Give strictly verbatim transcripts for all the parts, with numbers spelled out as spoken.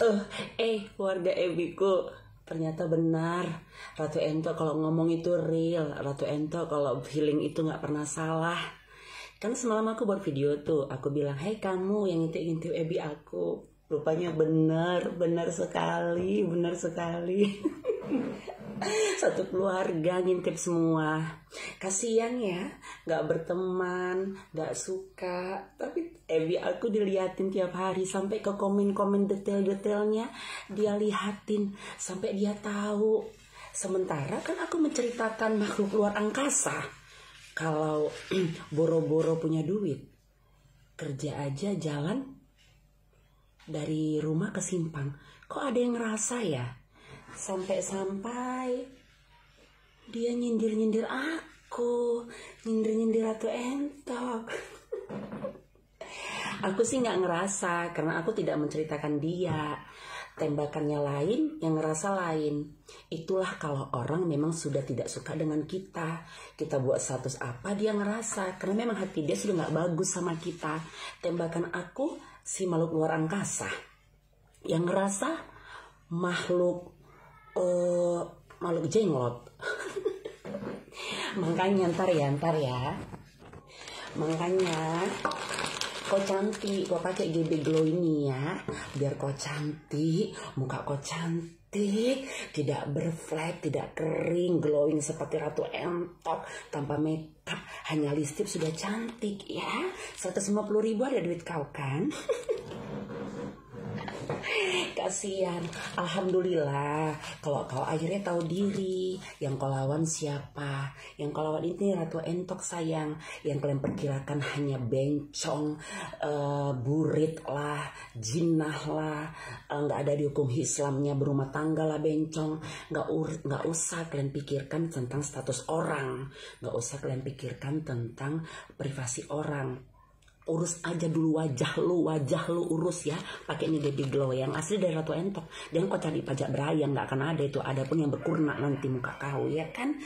Eh, warga Ebiku, ternyata benar. Ratu Ento kalau ngomong itu real. Ratu Ento kalau feeling itu nggak pernah salah. Kan semalam aku buat video tuh, aku bilang, hei kamu yang ngintip-ngintip Ebi aku. Rupanya benar, benar sekali, benar sekali. Satu keluarga ngintip semua. Kasian ya, nggak berteman, nggak suka. Tapi Ebi aku diliatin tiap hari sampai ke komen-komen detail-detailnya dia lihatin sampai dia tahu. Sementara kan aku menceritakan makhluk luar angkasa. Kalau boro-boro punya duit, kerja aja jalan dari rumah ke simpang. Kok ada yang ngerasa ya? Sampai-sampai dia nyindir-nyindir aku, nyindir-nyindir Ratu Entok. Aku sih nggak ngerasa karena aku tidak menceritakan dia. Tembakannya lain, yang ngerasa lain. Itulah kalau orang memang sudah tidak suka dengan kita. Kita buat status apa dia ngerasa. Karena memang hati dia sudah nggak bagus sama kita. Tembakan aku si makhluk luar angkasa. Yang ngerasa makhluk uh, makhluk jenglot. Makanya ntar ya, ntar ya. Makanya kau cantik, kau pakai G B Glow ini ya, biar kau cantik, muka kau cantik, tidak berflek, tidak kering, glowing seperti Ratu Entok, tanpa makeup, hanya lipstick sudah cantik ya. seratus lima puluh ribu ada duit kau kan? Kasihan. Alhamdulillah kalau kau akhirnya tahu diri. Yang kau lawan siapa? Yang kau lawan ini Ratu Entok sayang. Yang kalian perkirakan hanya bencong, uh, burit lah, jinnah lah, nggak uh, ada di hukum Islamnya, berumah tangga lah bencong. Nggak ur- nggak usah kalian pikirkan tentang status orang. Nggak usah kalian pikirkan tentang privasi orang. Urus aja dulu wajah lu, wajah lu urus ya. Pakai ini baby glow yang asli dari Ratu Entok. Jangan kau cari pajak berayang, nggak akan ada itu. Ada pun yang berkurna nanti muka kau ya kan.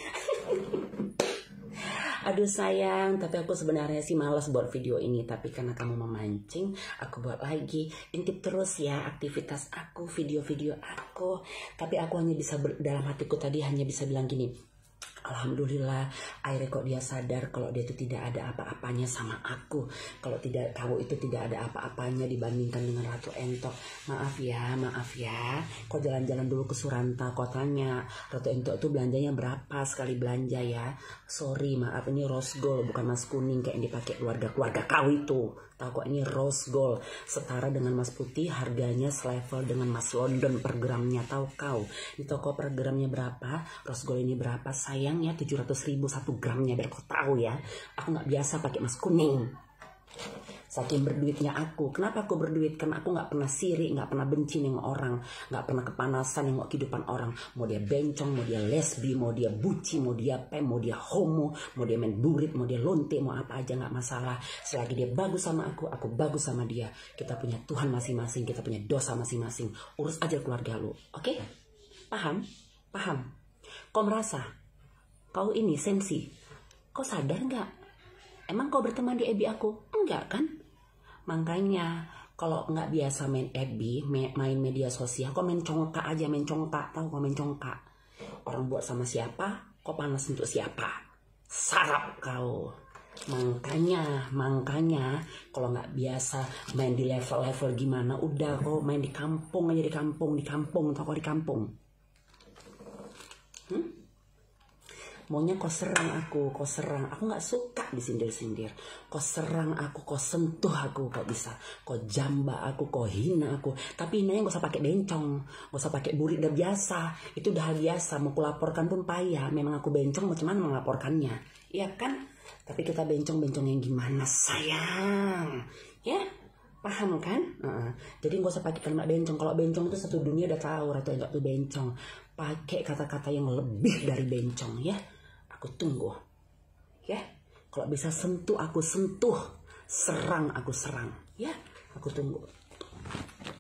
Aduh sayang, tapi aku sebenarnya sih malas buat video ini. Tapi karena kamu memancing, aku buat lagi. Intip terus ya aktivitas aku, video-video aku. Tapi aku hanya bisa ber- dalam hatiku tadi hanya bisa bilang gini. Alhamdulillah, akhirnya kok dia sadar kalau dia itu tidak ada apa-apanya sama aku. Kalau tidak, kamu itu tidak ada apa-apanya dibandingkan dengan Ratu Entok. Maaf ya, maaf ya. Kok jalan-jalan dulu ke Suranta, kok tanya Ratu Entok itu belanjanya berapa sekali belanja ya. Sorry, maaf ini rose gold bukan mas kuning kayak yang dipakai keluarga-keluarga kau itu. Tahu kok ini rose gold setara dengan mas putih, harganya selevel dengan mas London per gramnya. Tahu kau di toko per gramnya berapa? Rose gold ini berapa sayangnya? tujuh ratus ribu satu gramnya, biar kau tahu ya. Aku nggak biasa pakai mas kuning. Saking berduitnya aku. Kenapa aku berduit? Karena aku nggak pernah sirik, nggak pernah benci nengok orang, nggak pernah kepanasan nengok kehidupan orang. Mau dia bencong, mau dia lesbi, mau dia buci, mau dia pem, mau dia homo, mau dia main burit, mau dia lonte, mau apa aja nggak masalah. Selagi dia bagus sama aku, aku bagus sama dia. Kita punya Tuhan masing-masing, kita punya dosa masing-masing. Urus aja keluarga lu, oke? Okay? Paham? Paham? Kau merasa kau ini sensi? Kau sadar nggak? Emang kau berteman di Ebi aku? Enggak kan? Makanya kalau nggak biasa main Ebi, main media sosial, kau main congkak aja, main congkak. Tahu kau main congkak? Orang buat sama siapa, kau panas untuk siapa? Sarap kau. Makanya, makanya kalau nggak biasa main di level-level gimana, udah kau main di kampung aja, di kampung, di kampung, tau kau di kampung. Hmm? Maunya kau serang aku, kau serang. Aku nggak suka disindir-sindir. Kau serang aku, kau sentuh aku, kau bisa. Kau jamba aku, kau hina aku. Tapi hinanya gak usah pakai bencong, gak usah pakai burit, udah biasa. Itu udah hal biasa. Mau kulaporkan pun payah. Memang aku bencong, macam mana melaporkannya? Iya kan? Tapi kita bencong-bencong yang gimana sayang? Ya? Paham kan? Uh-uh. Jadi gak usah pakai kalimat bencong. Kalau bencong itu satu dunia udah tahu Ratu Entok itu bencong. Pakai kata-kata yang lebih dari bencong ya. Aku tunggu ya. Kalau bisa sentuh aku sentuh, serang aku serang ya. Aku tunggu.